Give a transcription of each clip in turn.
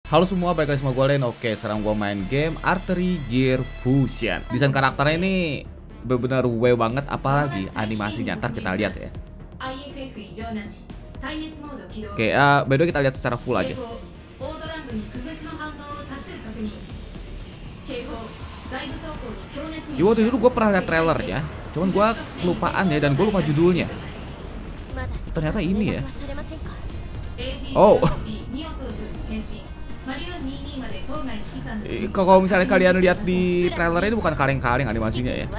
Halo semua, balik lagi sama gue Len. Oke, sekarang gue main game Artery Gear Fusion. Desain karakternya ini benar-benar wow banget, apalagi animasinya. Ntar kita lihat ya. Oke, by the way kita lihat secara full aja. Di waktu itu gue pernah lihat trailernya, cuman gue kelupaan ya, dan gue lupa judulnya. Ternyata ini ya. Oh. Kalau misalnya kalian lihat di trailer ini bukan kaleng-kaleng animasinya ya.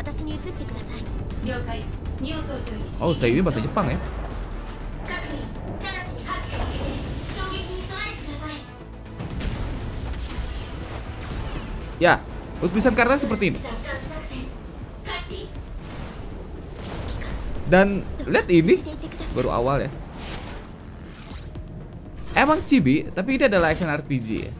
Oh, saya ini bahasa Jepang ya. Ya, tulisan karakter seperti ini. Dan lihat ini baru awal ya. Emang chibi, tapi ini adalah action RPG ya.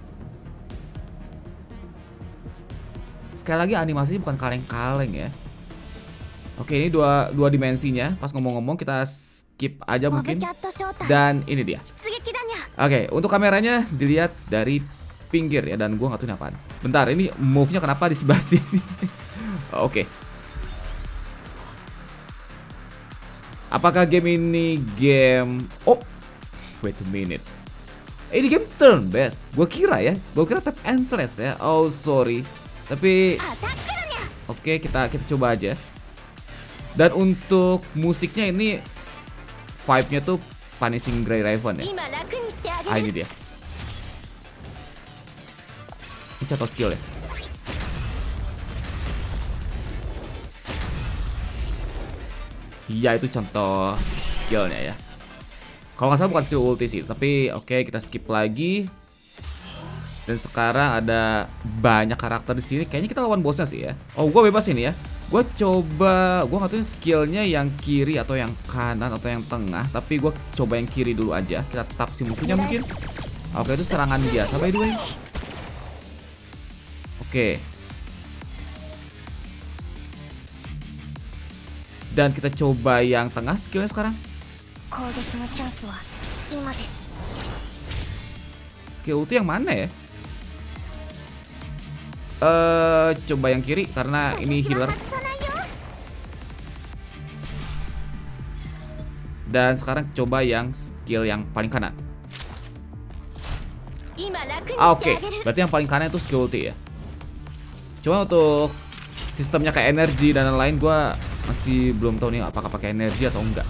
Sekali lagi animasinya bukan kaleng-kaleng ya. Oke, ini dua dimensinya. Pas ngomong-ngomong kita skip aja mungkin. Dan ini dia. Oke, untuk kameranya dilihat dari pinggir ya. Dan gua nggak tahu ini apaan. Bentar, ini move-nya kenapa di sebelah sini? Oke. Apakah game ini game... Oh, wait a minute. Ini game turn based. Gue kira tap and slash ya. Oh sorry. Tapi oke, kita coba aja. Dan untuk musiknya ini vibe-nya tuh Punishing Grey Raven ya. Ah, ini dia. Ini contoh skill ya. Iya, itu contoh skillnya ya. Kalau nggak salah bukan skill ulti sih, tapi oke, kita skip lagi. Dan sekarang ada banyak karakter di sini. Kayaknya kita lawan bosnya sih ya. Oh, gue bebas ini ya. Gue coba, gue nggak tahu skillnya yang kiri atau yang kanan atau yang tengah. Tapi gue coba yang kiri dulu aja. Kita tap si musuhnya mungkin. Oke, itu serangan biasa by the way. Oke. Dan kita coba yang tengah skillnya sekarang. Skill ulti yang mana ya? Coba yang kiri karena ini healer. Dan sekarang coba yang skill yang paling kanan. Oke, berarti yang paling kanan itu skill ulti ya. Cuma untuk sistemnya kayak energi dan lain-lain gue masih belum tahu nih apakah pakai energi atau enggak.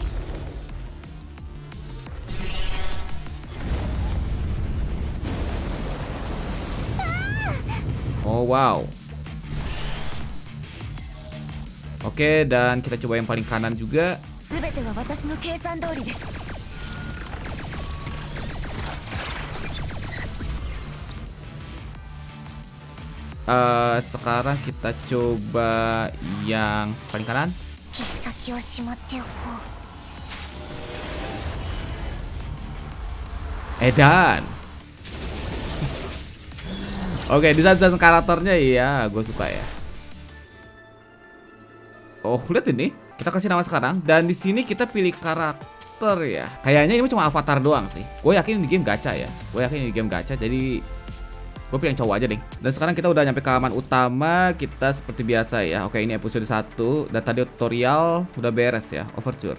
Oh wow. Oke, dan kita coba yang paling kanan juga. Sekarang kita coba yang paling kanan. Edan. Oke, desain karakternya ya, gue suka ya. Oh, lihat ini. Kita kasih nama sekarang. Dan di sini kita pilih karakter ya. Kayaknya ini cuma avatar doang sih. Gue yakin ini game gacha ya. Jadi gue pilih yang cowok aja deh. Dan sekarang kita udah nyampe ke halaman utama. Kita seperti biasa ya. Oke, ini episode 1. Dan tadi tutorial udah beres ya. Overture.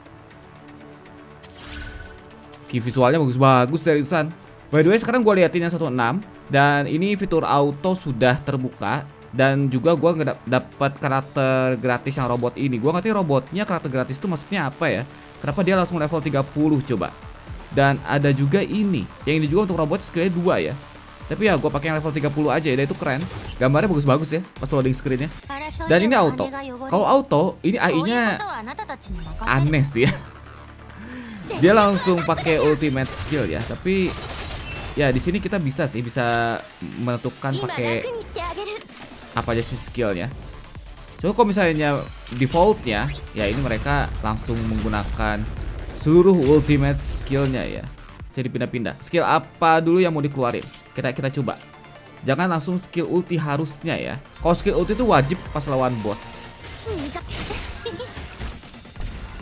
Oke, visualnya bagus-bagus seriusan. By the way, sekarang gue liatin yang 1.6. Dan ini fitur auto sudah terbuka. Dan juga gue dapat karakter gratis yang robot ini. Gue nggak tahu robotnya karakter gratis itu maksudnya apa ya. Kenapa dia langsung level 30 coba. Dan ada juga ini. Yang ini juga untuk robot skillnya 2 ya. Tapi ya gue pakai yang level 30 aja ya. Itu keren. Gambarnya bagus-bagus ya pas loading screennya. Dan ini auto. Kalau auto ini AI-nya aneh sih ya. Dia langsung pakai ultimate skill ya. Tapi ya di sini kita bisa menentukan pakai apa aja sih skillnya. Coba kalau misalnya defaultnya ya ini mereka langsung menggunakan seluruh ultimate skillnya ya. Jadi pindah-pindah. Skill apa dulu yang mau dikeluarin? Kita coba. Jangan langsung skill ulti harusnya ya. Kalau skill ulti itu wajib pas lawan boss.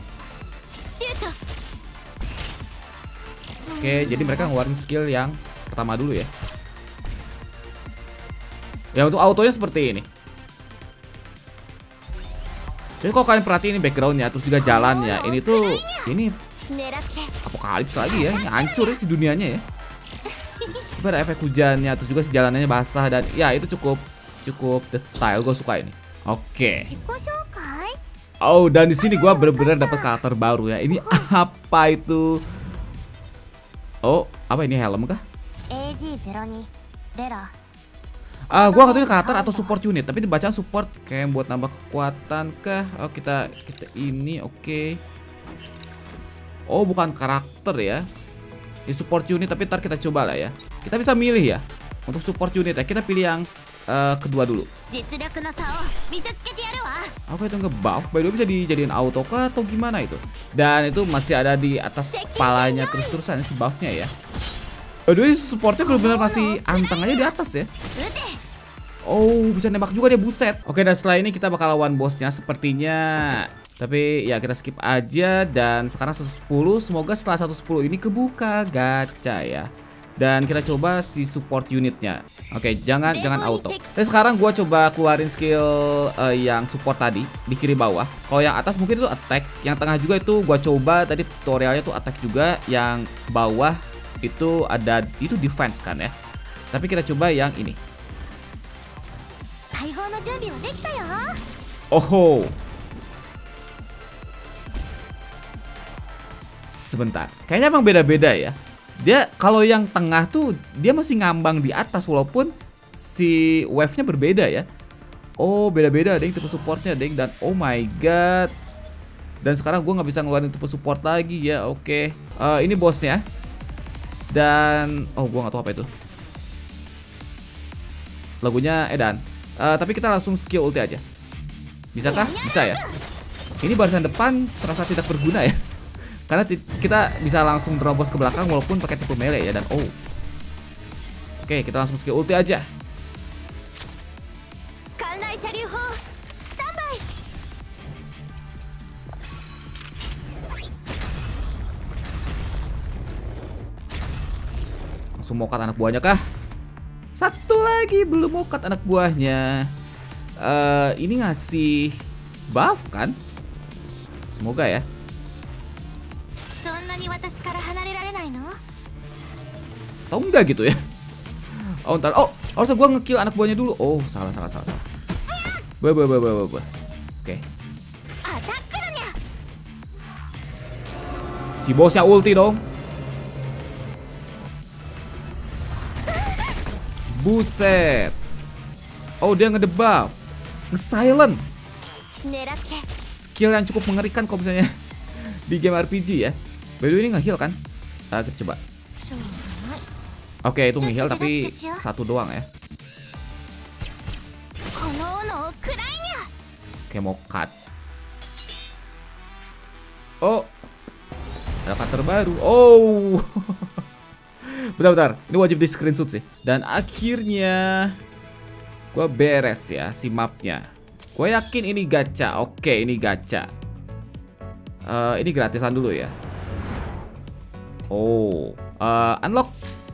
Oke, jadi mereka ngeluarin skill yang pertama dulu ya. Ya untuk autonya seperti ini. Jadi kalau kalian perhatiin ini backgroundnya, terus juga jalannya, ini tuh ini apokalips lagi ya, ini hancur sih dunianya ya. Coba ada efek hujannya, terus juga si jalanannya basah dan ya itu cukup detail, gue suka ini. Oke. Oh dan di sini gue bener-bener dapat karakter baru ya. Ini apa itu? Oh apa ini helm kah? Gua nggak tahu ini karakter atau support unit, tapi dibacaan support kayak buat nambah kekuatan kah? Oh kita ini oke. Oh bukan karakter ya. Ini support unit, tapi ntar kita coba lah ya. Kita bisa milih ya untuk support unit ya. Kita pilih yang kedua dulu. Aku itu nge-buff, by the way bisa dijadiin auto kah atau gimana itu? Dan itu masih ada di atas kepalanya terus-terusan si buffnya ya. Aduh, supportnya benar-benar masih anteng aja di atas ya. Oh, bisa nembak juga dia, buset. Oke, dan setelah ini kita bakal lawan bosnya sepertinya. Tapi ya kita skip aja. Dan sekarang 110. Semoga setelah 110 ini kebuka gacha ya. Dan kita coba si support unitnya. Oke, jangan auto. Dan sekarang gua coba keluarin skill yang support tadi di kiri bawah. Kalau yang atas mungkin itu attack, yang tengah juga itu gua coba tadi tutorialnya tuh attack juga, yang bawah itu ada itu defense kan ya. Tapi kita coba yang ini. Oh. Sebentar. Kayaknya emang beda-beda ya. Dia kalau yang tengah tuh dia masih ngambang di atas walaupun si wave-nya berbeda ya. Oh beda-beda deh tipe supportnya deh. Dan oh my god. Dan sekarang gue nggak bisa ngeluarin tipe support lagi ya. Oke. Ini bosnya. Dan oh gue nggak tahu apa itu. Lagunya Edan. Tapi kita langsung skill ulti aja. Bisakah? Bisa ya. Ini barisan depan serasa tidak berguna ya. Karena kita bisa langsung terobos ke belakang walaupun pakai tipe melee ya. Dan oh. Oke, kita langsung skill ulti aja. Langsung mokat anak buahnya kah? Satu lagi belum mokat anak buahnya. Ini ngasih buff kan? Semoga ya. Tahu enggak gitu ya? Oh ntar, oh harusnya gue ngekill anak buahnya dulu. Oh salah. Oke. Si bosnya ulti dong. Buset. Oh dia ngedebuff, nge-silent. Skill yang cukup mengerikan kalau misalnya di game RPG ya. By the way ini nge-heal kan? Kita coba. Oke itu nge-heal tapi satu doang ya. Oke mau cut. Oh ada karakter baru. Oh bentar. Ini wajib di screenshot sih. Dan akhirnya gue beres ya si mapnya. Gue yakin ini gacha. Oke ini gacha. Ini gratisan dulu ya. Oh unlock.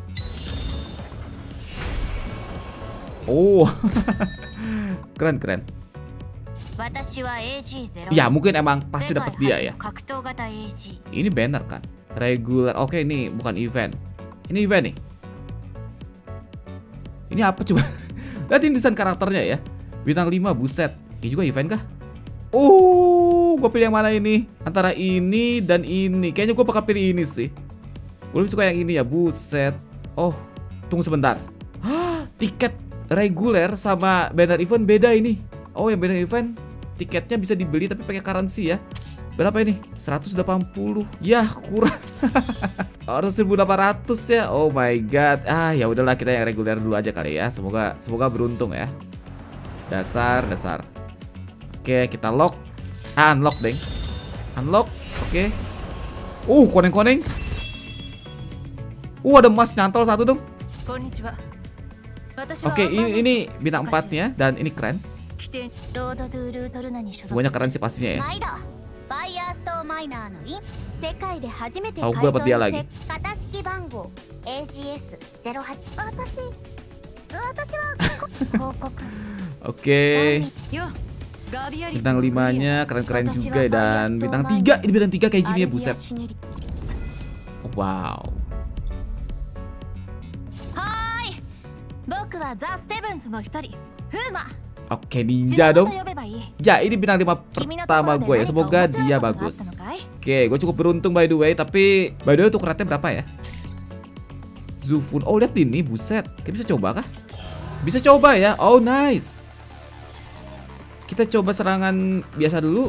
Oh keren. Ya mungkin emang pasti dapat dia ya. Ini banner kan. Regular. Oke ini bukan event. Ini event nih. Ini apa coba? Lihatin desain karakternya ya. Bintang 5 buset. Ini juga event kah? Oh gue pilih yang mana ini? Antara ini dan ini. Kayaknya gue bakal pilih ini sih. Gue lebih suka yang ini ya. Buset. Oh tunggu sebentar. Tiket reguler sama banner event beda ini. Oh yang banner event tiketnya bisa dibeli tapi pakai currency ya. Berapa ini? 180. Ya kurang. Harus 1.800 ya. Oh my god. Ya udahlah kita yang reguler dulu aja kali ya. Semoga beruntung ya. Dasar. Oke kita lock. Unlock deng. Unlock. Oke. Koneng. Ada emas nyantol satu dong. Oke ini bintang 4-nya. Dan ini keren. Semuanya keren sih pastinya ya. Oh gue dapat dia lagi. Oke. Bintang 5-nya keren-keren juga, dan bintang 3, ini bintang 3 kayak gini ya, buset. Wow. Oke, ninja dong. Ya, ini bintang 5 pertama gue ya. Semoga dia bagus. Oke, gue cukup beruntung by the way. Tapi by the way untuk rate berapa ya? Zufun. Oh, lihat ini, buset. Kita bisa coba kah? Bisa coba ya. Oh, nice. Kita coba serangan biasa dulu.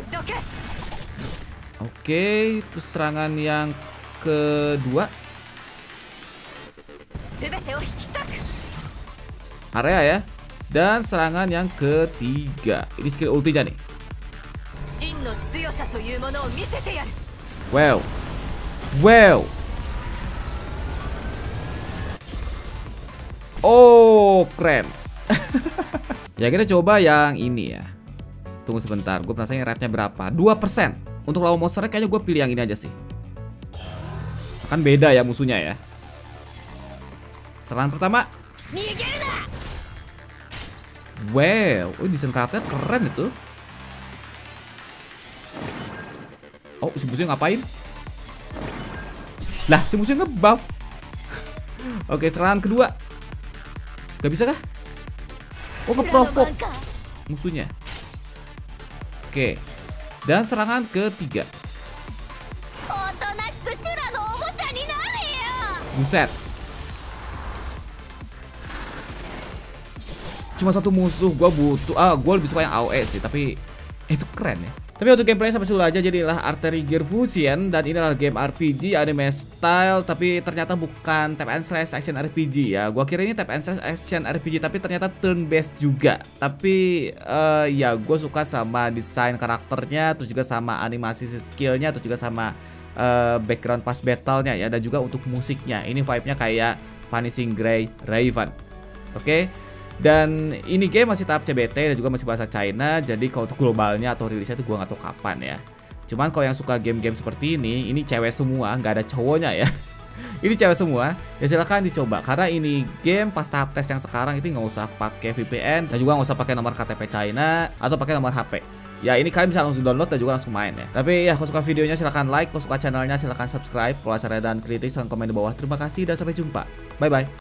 Oke, terus serangan yang kedua. Area ya. Dan serangan yang ketiga. Ini skill ultinya nih. Wow. Wow. Oh, keren. Ya, kita coba yang ini ya. Tunggu sebentar, gue penasaran rate-nya berapa. 2%. Untuk lawan monsternya kayaknya gue pilih yang ini aja sih. Kan beda ya musuhnya ya. Serangan pertama. Wow, desain karakter keren itu. Oh, si musuhnya ngapain? Lah, si musuhnya nge-buff. Oke, serangan kedua. Gak bisa kah? Oh, nge-provoke musuhnya. Oke. Dan serangan ketiga. Buset. Cuma satu musuh, gue butuh. Gue lebih suka yang AOE sih, tapi itu keren ya. Tapi untuk gameplaynya sampai situ aja. Jadilah Artery Gear Fusion, dan ini adalah game RPG anime style, tapi ternyata bukan tap and slash action RPG ya. Gua kira ini tap and slash action RPG, tapi ternyata turn based juga. Tapi ya gue suka sama desain karakternya, terus juga sama animasi skillnya, terus juga sama background pas battle-nya ya, dan juga untuk musiknya. Ini vibe-nya kayak Vanishing Gray Raven. Oke. Dan ini game masih tahap CBT dan juga masih bahasa China. Jadi kalau untuk globalnya atau rilisnya itu gue nggak tahu kapan ya. Cuman kalau yang suka game-game seperti ini cewek semua, nggak ada cowoknya ya. Ini cewek semua, ya silahkan dicoba. Karena ini game pas tahap tes yang sekarang itu nggak usah pakai VPN, dan juga nggak usah pakai nomor KTP China atau pakai nomor HP. Ya ini kalian bisa langsung download dan juga langsung main ya. Tapi ya kalau suka videonya silahkan like, kalau suka channelnya silahkan subscribe. Kalau saran dan kritik silahkan komen di bawah. Terima kasih dan sampai jumpa. Bye bye.